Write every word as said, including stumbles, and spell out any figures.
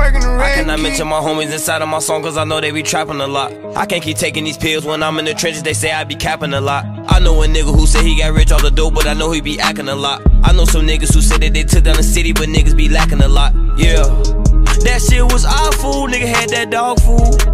working the red. I cannot mention my homies inside of my song, cause I know they be trapping a lot. I can't keep taking these pills when I'm in the trenches, they say I be capping a lot. I know a nigga who said he got rich off the dope, but I know he be acting a lot. I know some niggas who said that they took down the city, but niggas be lacking a lot. Yeah, that shit was awful, nigga had that dog food.